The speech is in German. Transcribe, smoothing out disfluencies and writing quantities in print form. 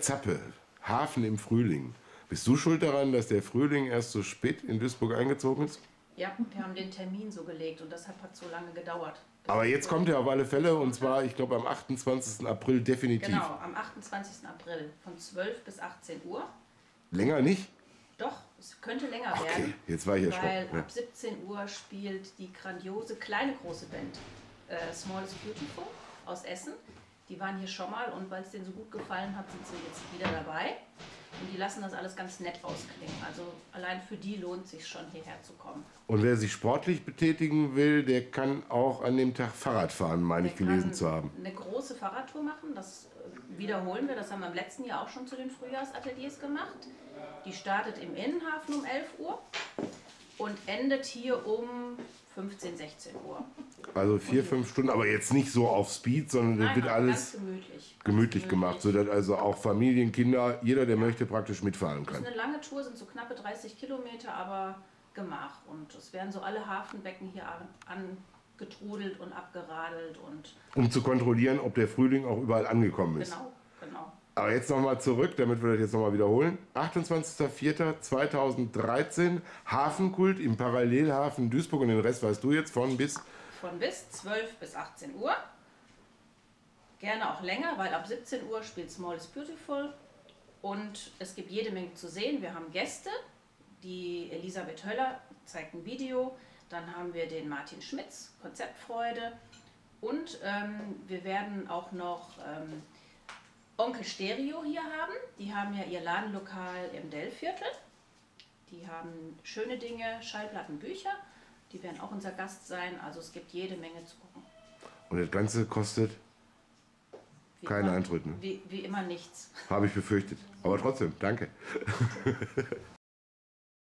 Zappe, Hafen im Frühling. Bist du schuld daran, dass der Frühling erst so spät in Duisburg eingezogen ist? Ja, wir haben den Termin so gelegt und deshalb hat es so lange gedauert. Aber jetzt kommt er auf alle Fälle und zwar, ich glaube, am 28. April definitiv. Genau, am 28. April von 12 bis 18 Uhr. Länger nicht? Doch, es könnte länger Okay, werden. jetzt war ich erschrocken. Weil Ja. ab 17 Uhr spielt die grandiose kleine große Band Small is Beautiful aus Essen. Die waren hier schon mal und weil es denen so gut gefallen hat, sind sie jetzt wieder dabei. Und die lassen das alles ganz nett ausklingen. Also allein für die lohnt es sich schon, hierher zu kommen. Und wer sich sportlich betätigen will, der kann auch an dem Tag Fahrrad fahren, meine ich gelesen zu haben. Eine große Fahrradtour machen, das wiederholen wir. Das haben wir im letzten Jahr auch schon zu den Frühjahrsateliers gemacht. Die startet im Innenhafen um 11 Uhr und endet hier um 15, 16 Uhr. Also 4, 5 Stunden, aber jetzt nicht so auf Speed, sondern Nein, wird ganz alles gemütlich gemacht, sodass also auch Familien, Kinder, jeder, der möchte, praktisch mitfahren Das kann. ist eine lange Tour, sind so knappe 30 Kilometer, aber Gemach. Und es werden so alle Hafenbecken hier angetrudelt und abgeradelt. Und Um zu kontrollieren, ob der Frühling auch überall angekommen ist. genau. Aber jetzt nochmal zurück, damit wir das jetzt nochmal wiederholen. 28.04.2013, Hafenkult im Parallelhafen Duisburg und den Rest weißt du jetzt von bis? Von bis 12 bis 18 Uhr. Gerne auch länger, weil ab 17 Uhr spielt Small is Beautiful. Und es gibt jede Menge zu sehen. Wir haben Gäste. Die Elisabeth Höller zeigt ein Video. Dann haben wir den Martin Schmitz, Konzeptfreude. Und wir werden auch noch Onkel Stereo hier haben. Die haben ja ihr Ladenlokal im Dellviertel. Die haben schöne Dinge, Schallplatten, Bücher. Die werden auch unser Gast sein. Also es gibt jede Menge zu gucken. Und das Ganze kostet keinen Eintritt, ne? Wie immer nichts. Habe ich befürchtet. Aber trotzdem, danke.